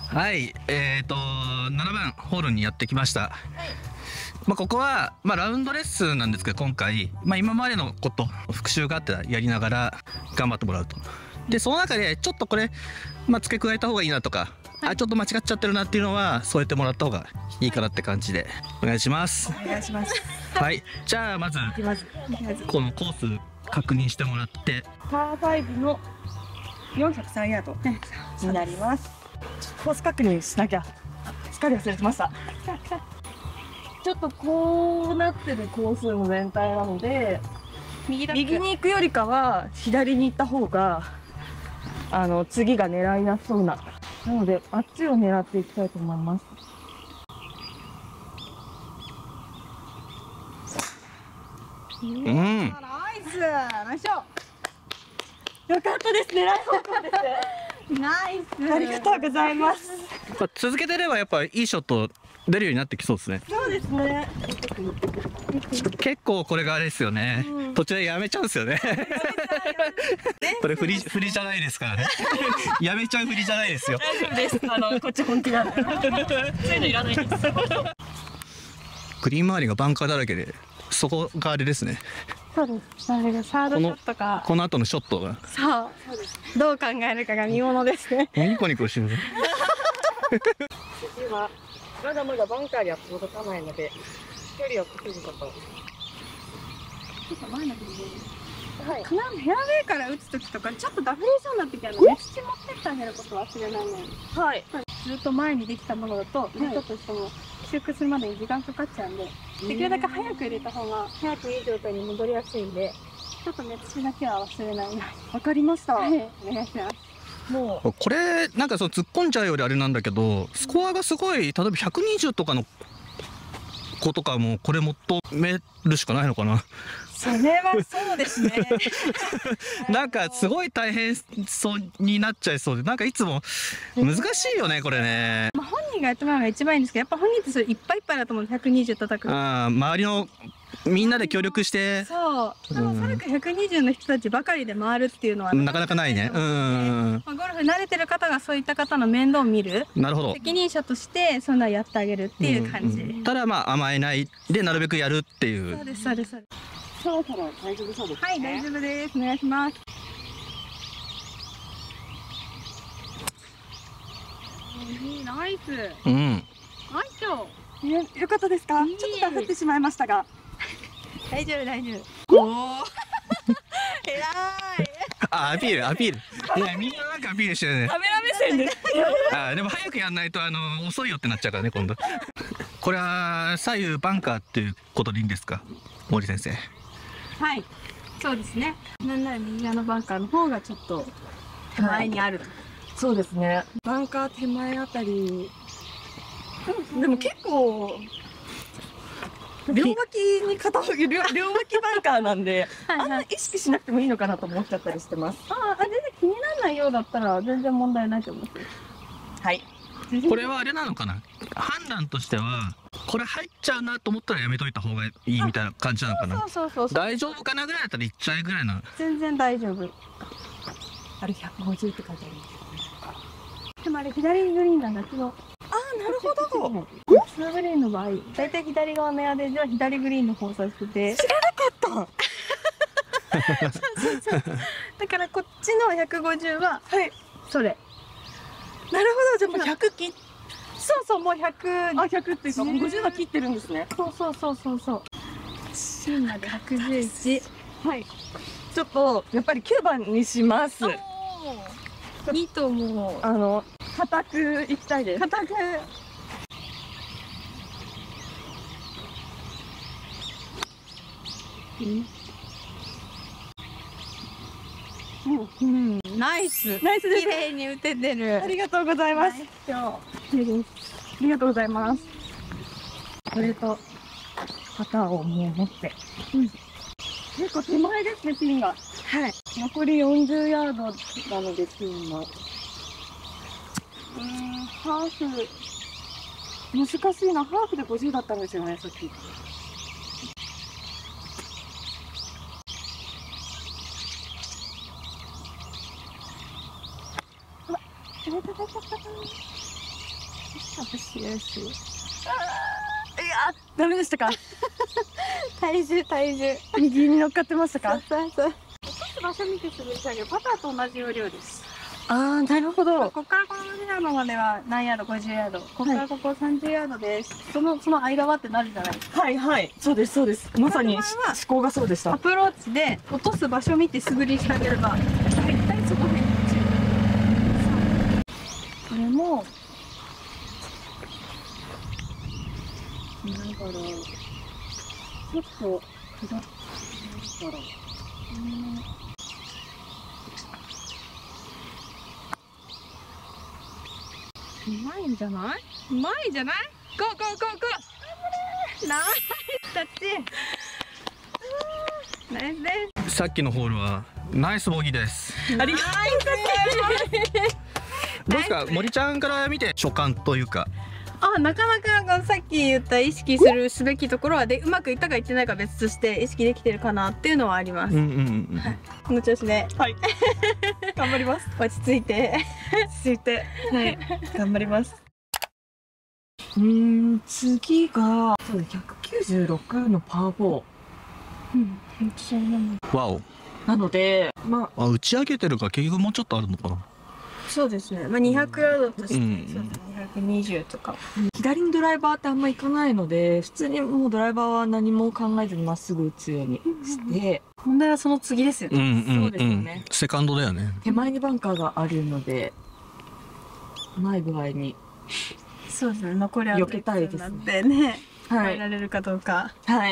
はい、7番ホールにやってきました。ここは、ラウンドレッスンなんですけど、今回、今までのこと、復習があってやりながら頑張ってもらうと。で、その中で、ちょっとこれ、付け加えた方がいいなとか、ちょっと間違っちゃってるなっていうのは、添えてもらった方がいいかなって感じで、お願いします。 お願いします。 はい、じゃあ、まず、このコース確認してもらって。 パー5の403ヤードになります。コース確認しなきゃ。すっかり忘れてました。ちょっとこうなってるコースの全体なので、右に行くよりかは左に行った方が次が狙いやすそうなので、あっちを狙っていきたいと思います。 ナイス、ナイスショー。よかったです。狙い方向です。ナイス。ありがとうございます。 続けてればやっぱいいショット出るようになってきそうですね。 そうですね。 結構これがあれですよね。途中でやめちゃうんですよね。これ振りじゃないですからね。やめちゃう振りじゃないですよ。 大丈夫です。こっち本気なんで。そういうのいらないです。 グリーン周りがバンカーだらけで、そこがあれですね。 そうです。あれがサードショットか。 この後のショットが。 そうです。どう考えるかが見ものですね。 ニコニコしてる。 今まだまだバンカーには届かないので、距離を稼ぐこと。ちょっと前の振りで。はい。 フェアウェイから打つときとか、ちょっとダフれそうなときはメッシュ持ってってあげることを忘れないように。 はい。 ずっと前にできたものだと、ちょっとしても修復するまでに時間かかっちゃうんで、できるだけ早く入れた方が早くいい状態に戻りやすいんで、ちょっとメッシュだけは忘れないように。 わかりました。 はい、お願いします。 もうこれなんかその突っ込んじゃうよりあれなんだけど、スコアがすごい例えば120とかの子とかもこれ求めるしかないのかな。 それはそうですね。 なんかすごい大変そうになっちゃいそうで、なんかいつも難しいよねこれね。 本人がやってもらうのが一番いいんですけど、やっぱ本人ってそれいっぱいいっぱいだと思う。120叩く。 周りのみんなで協力して。 そう。でもおそらく120の人たちばかりで回るっていうのはなかなかないね。 ゴルフ慣れてる方がそういった方の面倒を見る。なるほど。責任者としてそんなやってあげるっていう感じ。 ただ甘えないでなるべくやるっていう。 そうですそうです。 そろそろ大丈夫そうですね。 はい、大丈夫です。お願いします。ナイス。ナイスよ。 よかったですか。ちょっとダフってしまいましたが。 大丈夫大丈夫。おお。偉い。 アピール。いやみんななんかアピールしてるね。 カメラ目線で。 でも早くやんないと遅いよってなっちゃうからね今度。これは左右バンカーっていうことでいいんですか、森先生。 はい、そうですね。なんなら右側のバンカーの方がちょっと手前にある。 そうですね。バンカー手前あたり。でも結構両脇に両脇バンカーなんで、あんな意識しなくてもいいのかなと思っちゃったりしてます。 全然気にならないようだったら全然問題ないと思います。 はい。 これはあれなのかな、判断としてはこれ入っちゃうなと思ったらやめといた方がいいみたいな感じなのかな。 そう大丈夫かなぐらいだったらいっちゃえぐらいな。 全然大丈夫。 あれ150って書いてあるんですよね。 でもあれ左グリーンなんだけど。 なるほど。 ツーグリーンの場合、だいたい左側のヤーデージは左グリーンの方指してて。 知らなかった。 そう。だからこっちの150はそれ。 なるほど。じゃあもう100切っ。 そうもう100。 100っていうかもう50は切ってるんですね。 そう。芯まで111。 はい。ちょっとやっぱり9番にします。 いいと思う。 固くいきたいです。 固く。ナイスです。綺麗に打ててる。 ありがとうございます。ありがとうございます。これと旗をもう持って。結構手前ですね、ピンが。 はい。 残り40ヤードなので、ピンの。ハーフ。難しいな。ハーフで50だったんですよね、さっき。 私よし。 いや、ダメでしたか。 体重。 右に乗っかってましたか。 そう。落とす場所見て滑り下げる。パターと同じ要領です。 ああ、なるほど。 ここからこのヤードまでは何ヤード、50ヤード。ここからここ30ヤードです。その間はってなるじゃないですか。 はいはい、そうです。まさに思考がそうでした。 アプローチで落とす場所見て素振りしてあげれば、大体そこ辺に落ちる。これも、なんだろう。ちょっと下ってなんだろう。うまいんじゃない？ゴーゴーゴーゴー。ナイスタッチ。ナイスです。 さっきのホールはナイスボギーです。 ありがとうございます。 どうですか、森ちゃんから見て所感というか。 なかなかさっき言った意識すべきところはうまくいったかいってないか別として意識できてるかなっていうのはあります。この調子で、 はい。頑張ります。 落ち着いてはい、頑張ります。次がそう196のパー4。 わお。 なので、 打ち上げてるから結局もうちょっとあるのかな。 そうですね。200ヤードとして、 そう 220とか。 左にドライバーってあんま行かないので、普通にもうドライバーは何も考えずにまっすぐ打つようにして、 問題はその次ですよね。 そうですよね。 セカンドだよね。 手前にバンカーがあるので、ない具合にそうですね。残りは避けたいですね。 はい。 入られるかどうか。 はい。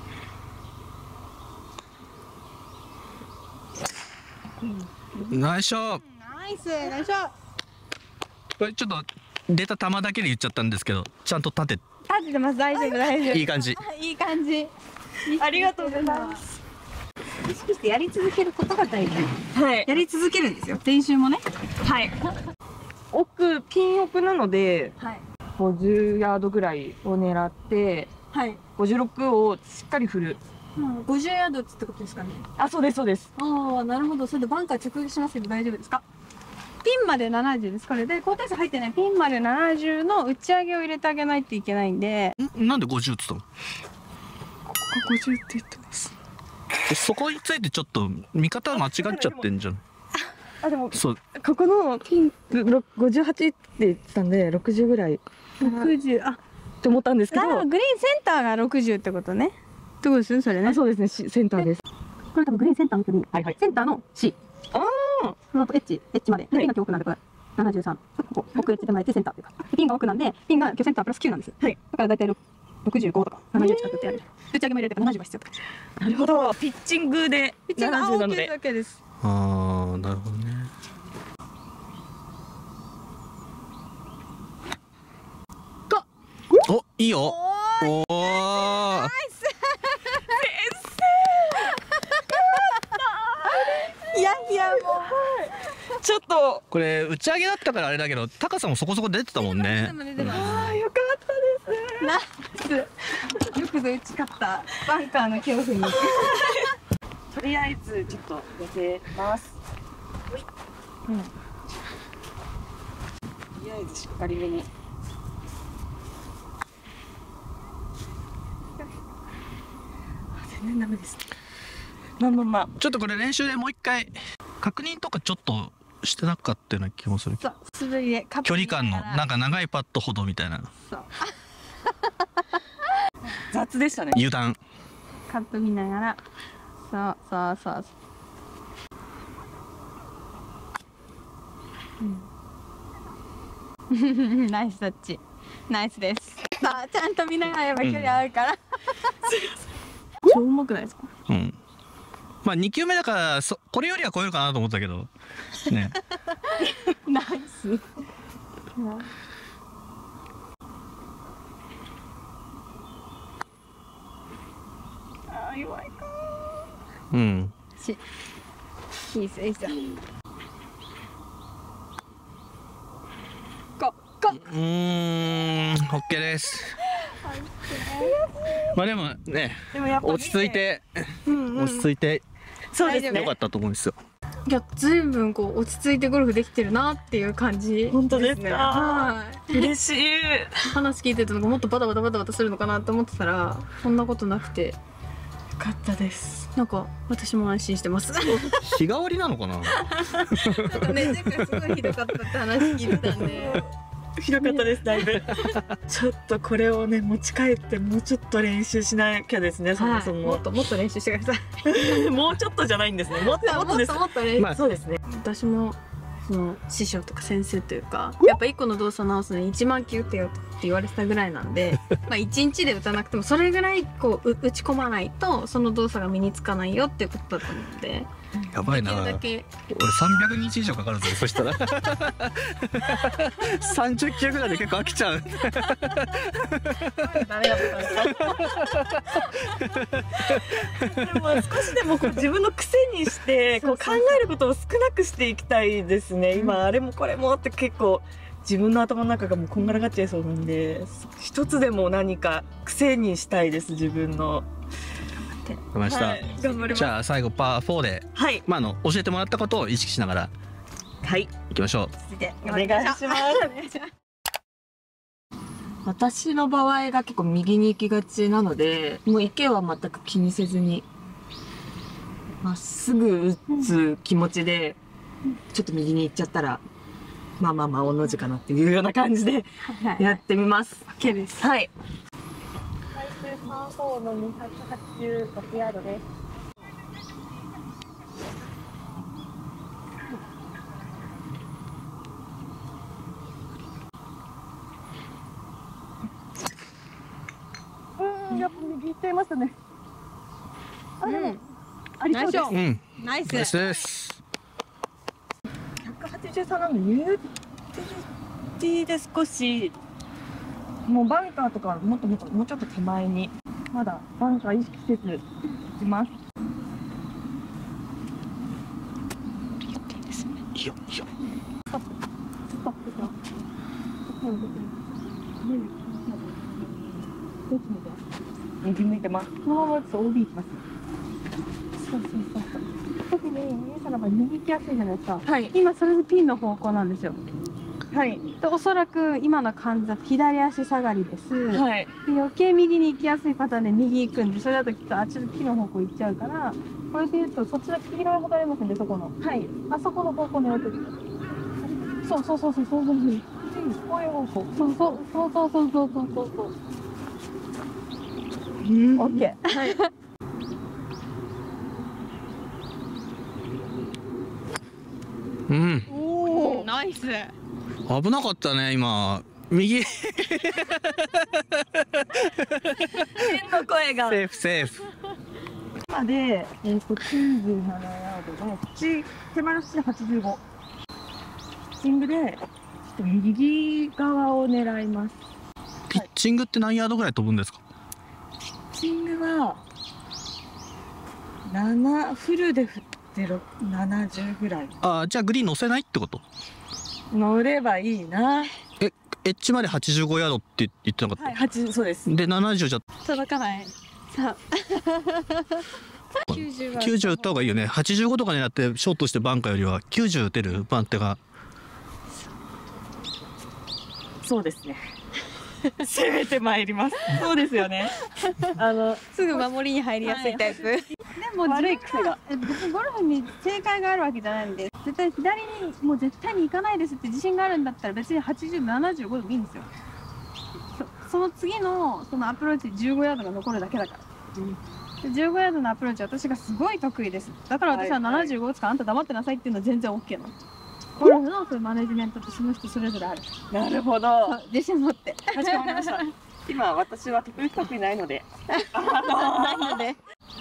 ナイスショット。 ナイスこれちょっと出た球だけで言っちゃったんですけど、ちゃんと立て。 立ててます。大丈夫。 いい感じ。 いい感じ。 ありがとうございます。 意識してやり続けることが大事。 はい。 やり続けるんですよ。練習もね。 はい。ピン奥なので、50ヤードぐらいを狙って、56をしっかり振る。 50ヤードってことですかね。 そうです。 なるほど。それでバンカー直撃しますけど大丈夫ですか？ピンまで70です。これで高低差入ってないピンまで70の打ち上げを入れてあげないといけないんで。 なんで50って言ったの？ ここ50って言ってます。 そこについてちょっと見方間違っちゃってんじゃん。 でもそう、 ここのピン58って言ってたんで60ぐらい 60 って思ったんですけど、 グリーンセンターが60ってことね。ってことですね、それね。 そうですね、センターです。 これ多分グリーンセンターの距離、センターの C。その後エッジまで。ピンが奥なんでこれ73。ここ奥エッジ手前でセンターっていうか。ピンが奥なんで、ピンが今日センタープラス9なんです。だから大体65とか70近くってやる。打ち上げも入れてから70が必要とか。 なるほど。ピッチングで70なので。 だけです。 なるほどね。お、いいよ。おお。 いやもうちょっとこれ打ち上げだったからあれだけど、高さもそこそこ出てたもんね。 よかったです。 よくぞ打ち勝ったバンカーの恐怖に。 とりあえずちょっと寄せます。とりあえずしっかりめに。全然ダメです。 ちょっとこれ練習でもう一回確認とかちょっとしてなかったような気もする。 そう、素振りで距離感のなんか長いパットほどみたいな。 雑でしたね。 油断。 カップ見ながら、そう。ナイスタッチ。ナイスです。さあ、ちゃんと見ながらやっぱ距離あるから。 超うまくないですか？ まあ2球目だからこれよりは超えるかなと思ったけどね。 ナイス。 弱いか。 いいっす。 OK です。まあでもね、落ち着いて、 そうですね。 よかったと思うんですよ。 いや、ずいぶんこう落ち着いてゴルフできてるなっていう感じ。 本当ですか。 は嬉しい。 い。話聞いてたのがもっとバタバタバタバタするのかなって思ってたら、そんなことなくて、 よかったです。 なんか私も安心してます。 日替わりなのかな。 なんかね、前回すごいひどかったって話聞いてたんで。 ひどかったです、だいぶ。ちょっとこれをね、持ち帰ってもうちょっと練習しなきゃですね、そもそも。 もっともっと練習してください。 もうちょっとじゃないんですね。もっともっとです。 もっと練習。 まあそうですね。 私もその師匠とか先生というか、やっぱ1個の動作直すのに1万球打ってよって言われてたぐらいなんで、まあ1日で打たなくてもそれぐらいこう打ち込まないとその動作が身につかないよっていうことだと思うので、 やばいな。 できるだけ俺300日以上かかるぞ。そしたら30球ぐらいで結構飽きちゃう。 ダメだったんでも少しでもこう自分の癖にしてこう考えることを少なくしていきたいですね。今あれもこれもって結構自分の頭の中がもうこんがらがっちゃいそうなんで、一つでも何か癖にしたいです、自分の。 わかりました。 はい、頑張ります。 じゃあ最後パー4で、 はいまあ教えてもらったことを意識しながらはい行きましょう。 お願いします。私の場合が結構右に行きがちなので、もう池は全く気にせずにまっすぐ打つ気持ちでちょっと右に行っちゃったらまあまあまあおの字かなっていうような感じでやってみます。 OK です。 はい。 最終パー4の286ヤードです。 やっぱ右行っちゃいましたね。ありそうです。 うん。 ナイス。 ナイスです。 183なのでユーティで少しもうバンカーとかもうちょっと手前にまだバンカー意識せず打ちます。 いいよいいよ。 ストップ右向いてます。このまま打つと OB いきます。そう特に皆さんの場合右行きやすいじゃないですか。 はい今それでピンの方向なんですよ。 はいでおそらく今の感じだと左足下がりです。 はいで余計右に行きやすいパターンで右行くんで、それだときっとあっちの木の方向行っちゃうから、これで言うとそっちの黄色いほどありますんで、そこのはいあそこの方向狙ってください。そうこういう方向。そう。オッケー。 はい。 うん。 おお、ナイス。 危なかったね今。右。セの声が。 ーフセーフ。 今で97ヤードで手前の土で85。ピッチングでちょっと右側を狙います。 ピッチングって何ヤードぐらい飛ぶんですか。 ピッチングはフルで振って70ぐらい。 ああ、じゃあグリーン乗せないってこと。 乗ればいいな。 エッジまで85ヤードって言ってなかった。 はい、80そうです。 で70じゃ届かない。さあ。 90打った方がいいよね。85とか狙ってショートしてバンカーよりは90打てる番手が。 そうですね。攻めてまいります。そうですよね。 すぐ守りに入りやすいタイプ。でも悪い癖が。 別にゴルフに正解があるわけじゃないんで、絶対左にもう絶対に行かないですって自信があるんだったら別に80、75でもいいんですよ。その次のそのアプローチ15ヤードが残るだけだから。で15ヤードのアプローチ私がすごい得意です。だから私は75打つからあんた黙ってなさいっていうのは全然 OK なの。ゴルフのそういうマネジメントってその人それぞれある。 なるほど。 自信持って。 かしこまりました。今私は得意ないので。 ないので。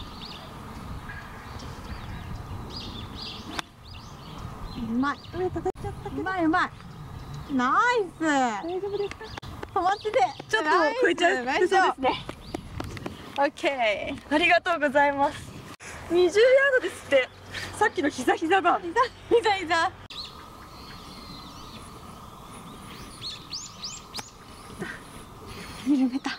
うまい。うまい。ナイス。大丈夫ですか。止まってて。 ちょっと超えちゃう。そうですね。オッケー。ありがとうございます。20ヤードですって。さっきの膝が。膝。 緩めた。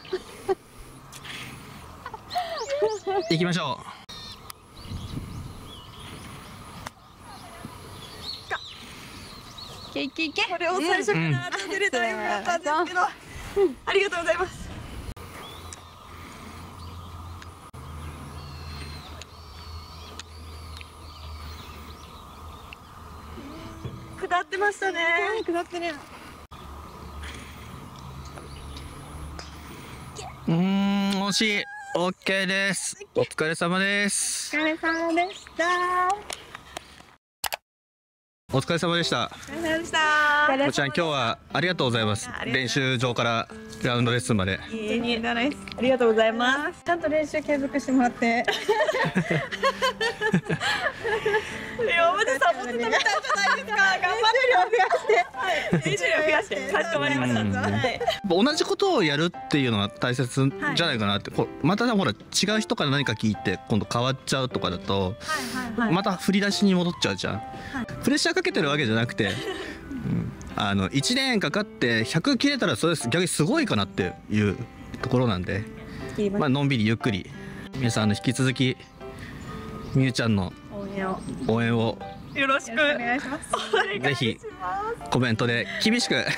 行きましょう。 けいけいけ。 これを最初から当てれたらよかったんですけど、ありがとうございます。下ってましたね。 下ってる。 惜しい。オッケーです。お疲れ様です。 お疲れ様でした。 お疲れ様でした。 お疲れ様でした。 こちら今日はありがとうございます。練習場からラウンドレッスンまで。 ありがとうございます。ちゃんと練習継続してもらって。今までサボってたみたいじゃないですか。頑張って練習量増やして。かしこまりました。はい。 同じことをやるっていうのは大切じゃないかなって。またほら違う人から何か聞いて今度変わっちゃうとかだと、また振り出しに戻っちゃうじゃん。プレッシャーかけてるわけじゃなくて。1年かかって100切れたらそれ逆にすごいかなっていうところなんで、まあのんびりゆっくり皆さん引き続きみゆちゃんの応援をよろしくお願いします。 ぜひコメントで厳しく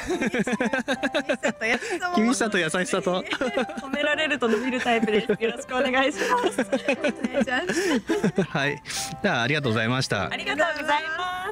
厳しさと優しさと褒められると伸びるタイプです。よろしくお願いします。 はい、じゃあありがとうございました。 ありがとうございます。